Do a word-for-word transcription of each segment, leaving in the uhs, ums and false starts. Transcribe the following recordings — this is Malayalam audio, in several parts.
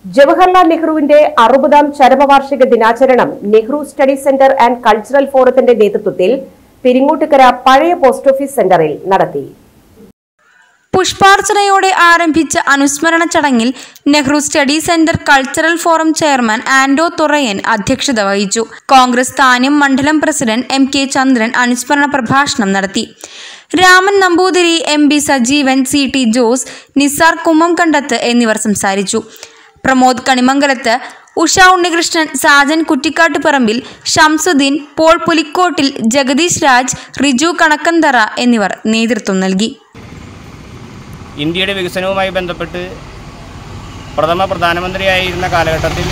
ജവഹർലാൽ നെഹ്റുവിന്റെ അറുപതാം ചരമവാർഷിക ദിനാചരണം Nehru study centre and cultural ഫോറത്തിന്റെ നേതൃത്വത്തിൽ പെരിങ്ങോട്ടുകര പഴയ പോസ്റ്റ് ഓഫീസ് സെന്ററിൽ നടത്തി. പുഷ്പാർച്ചനയോടെ ആരംഭിച്ച അനുസ്മരണ ചടങ്ങിൽ Nehru study centre cultural forum chairman Ando Thurayan അധ്യക്ഷത വഹിച്ചു. കോൺഗ്രസ് താന്യം മണ്ഡലം പ്രസിഡന്റ് എം കെ ചന്ദ്രൻ അനുസ്മരണ പ്രഭാഷണം നടത്തി. Raman Namboothiri, M B Sajeevan, C T Jose, Nisar Kummamkandath എന്നിവർ സംസാരിച്ചു. പ്രമോദ് കണിമംഗലത്ത്, ഉഷ ഉണ്ണികൃഷ്ണൻ, സാജൻ കുറ്റിക്കാട്ടുപറമ്പിൽ, ഷംസുദ്ദീൻ, പോൾ പുലിക്കോട്ടിൽ, ജഗദീഷ് രാജ്, റിജു കണക്കന്തറ എന്നിവർ നേതൃത്വം നൽകി. ഇന്ത്യയുടെ വികസനവുമായി ബന്ധപ്പെട്ട് പ്രഥമ പ്രധാനമന്ത്രിയായിരുന്ന കാലഘട്ടത്തിൽ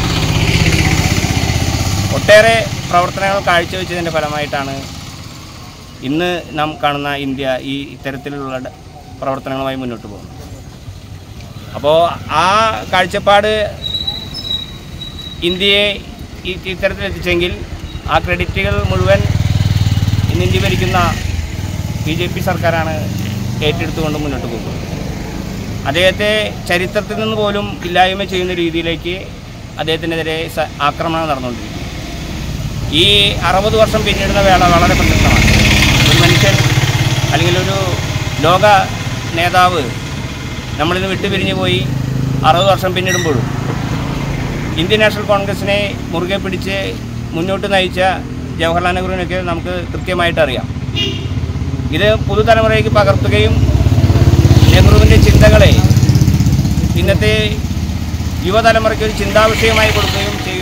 ഒട്ടേറെ പ്രവർത്തനങ്ങൾ കാഴ്ചവെച്ചതിൻ്റെ ഫലമായിട്ടാണ് ഇന്ന് നാം കാണുന്ന ഇന്ത്യ ഈ ഇത്തരത്തിലുള്ള പ്രവർത്തനങ്ങളുമായി മുന്നോട്ട് പോകുന്നത്. അപ്പോൾ ആ കാഴ്ചപ്പാട് ഇന്ത്യയെ ഈ ഇത്തരത്തിലെത്തിച്ചെങ്കിൽ ആ ക്രെഡിറ്റുകൾ മുഴുവൻ ഇന്ന് ഇന്ത്യ ഭരിക്കുന്ന ബി ജെ പി സർക്കാരാണ് ഏറ്റെടുത്തുകൊണ്ട് മുന്നോട്ട് പോകുന്നത്. അദ്ദേഹത്തെ ചരിത്രത്തിൽ നിന്ന് പോലും ഇല്ലായ്മ ചെയ്യുന്ന രീതിയിലേക്ക് അദ്ദേഹത്തിനെതിരെ ആക്രമണം നടന്നുകൊണ്ടിരിക്കുന്നു. ഈ അറുപത് വർഷം പിന്നിടുന്ന വേള വളരെ പ്രസക്തമാണ്. ഒരു മനുഷ്യൻ അല്ലെങ്കിൽ ഒരു ലോക നേതാവ് നമ്മളിന്ന് വിട്ടുപിരിഞ്ഞു പോയി അറുപത് വർഷം പിന്നിടുമ്പോഴും ഇന്ത്യൻ നാഷണൽ കോൺഗ്രസിനെ മുറുകെ പിടിച്ച് മുന്നോട്ട് നയിച്ച ജവഹർലാൽ നെഹ്റുവിനൊക്കെ നമുക്ക് കൃത്യമായിട്ട് അറിയാം. ഇത് പുതുതലമുറയ്ക്ക് പകർത്തുകയും നെഹ്റുവിൻ്റെ ചിന്തകളെ ഇന്നത്തെ യുവതലമുറയ്ക്ക് ഒരു ചിന്താവിഷയമായി കൊടുക്കുകയും ചെയ്യുക